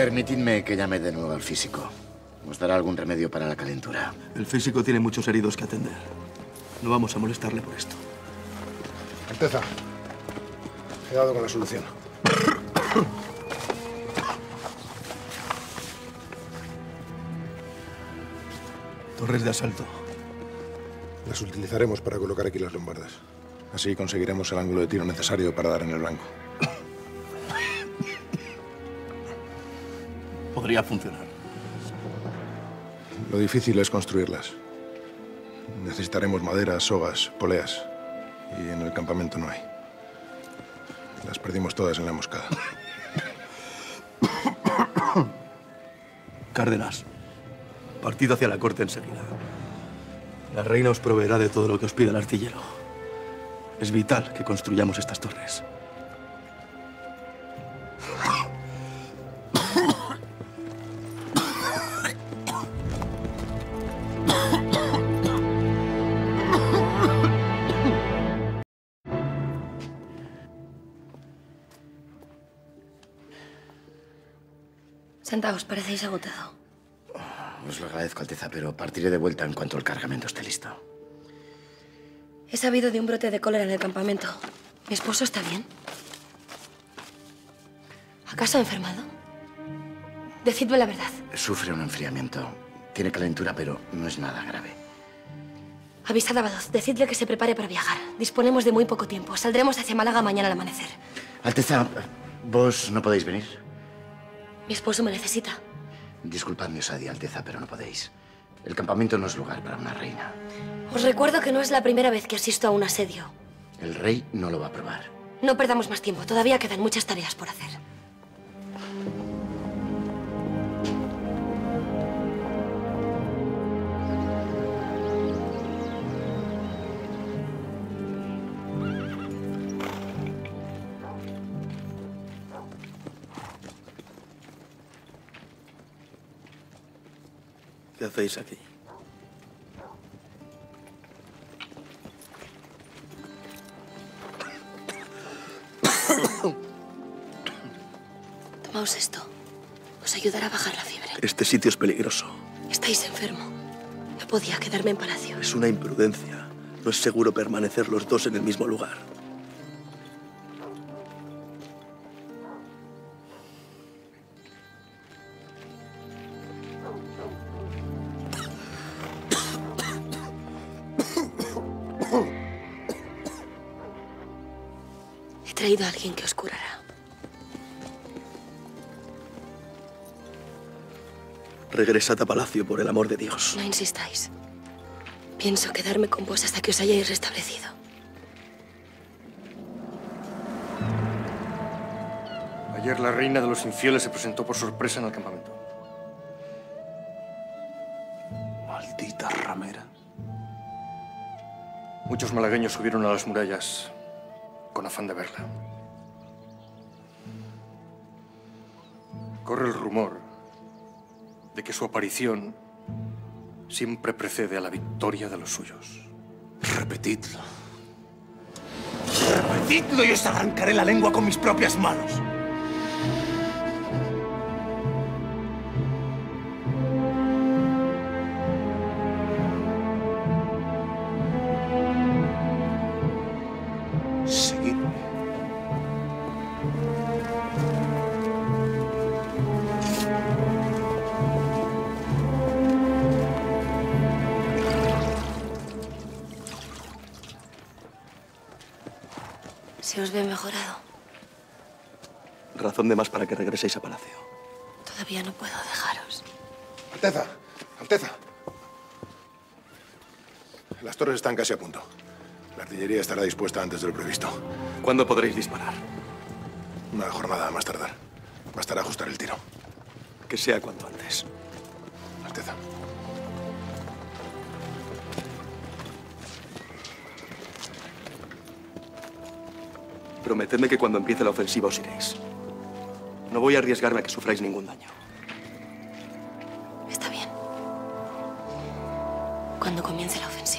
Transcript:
Permitidme que llame de nuevo al físico. Nos dará algún remedio para la calentura. El físico tiene muchos heridos que atender. No vamos a molestarle por esto. Alteza, he dado con la solución. Torres de asalto. Las utilizaremos para colocar aquí las lombardas. Así conseguiremos el ángulo de tiro necesario para dar en el blanco. Podría funcionar. Lo difícil es construirlas. Necesitaremos maderas, sogas, poleas. Y en el campamento no hay. Las perdimos todas en la emboscada. Cárdenas, partid hacia la corte enseguida. La reina os proveerá de todo lo que os pida el artillero. Es vital que construyamos estas torres. Sentaos, parecéis agotado. Os lo agradezco, Alteza, pero partiré de vuelta en cuanto el cargamento esté listo. He sabido de un brote de cólera en el campamento. ¿Mi esposo está bien? ¿Acaso ha enfermado? Decidme la verdad. Sufre un enfriamiento. Tiene calentura, pero no es nada grave. Avisad a Badajoz. Decidle que se prepare para viajar. Disponemos de muy poco tiempo. Saldremos hacia Málaga mañana al amanecer. Alteza, ¿vos no podéis venir? Mi esposo me necesita. Disculpadme, Osadia, Alteza, pero no podéis. El campamento no es lugar para una reina. Os recuerdo que no es la primera vez que asisto a un asedio. El rey no lo va a aprobar. No perdamos más tiempo. Todavía quedan muchas tareas por hacer. ¿Qué hacéis aquí? Tomaos esto. Os ayudará a bajar la fiebre. Este sitio es peligroso. Estáis enfermo. No podía quedarme en palacio. Es una imprudencia. No es seguro permanecer los dos en el mismo lugar. He traído a alguien que os curará. Regresad a palacio, por el amor de Dios. No insistáis. Pienso quedarme con vos hasta que os hayáis restablecido. Ayer la reina de los infieles se presentó por sorpresa en el campamento. Maldita ramera. Muchos malagueños subieron a las murallas con afán de verla. Corre el rumor de que su aparición siempre precede a la victoria de los suyos. Repetidlo. Repetidlo y os arrancaré la lengua con mis propias manos. Seguidme. Se os ve mejorado. Razón de más para que regreséis a palacio. Todavía no puedo dejaros. Alteza, Alteza. Las torres están casi a punto. La artillería estará dispuesta antes de lo previsto. ¿Cuándo podréis disparar? Una jornada más tardar. Bastará ajustar el tiro. Que sea cuanto antes. Alteza. Prometedme que cuando empiece la ofensiva os iréis. No voy a arriesgarme a que sufráis ningún daño. Está bien. Cuando comience la ofensiva.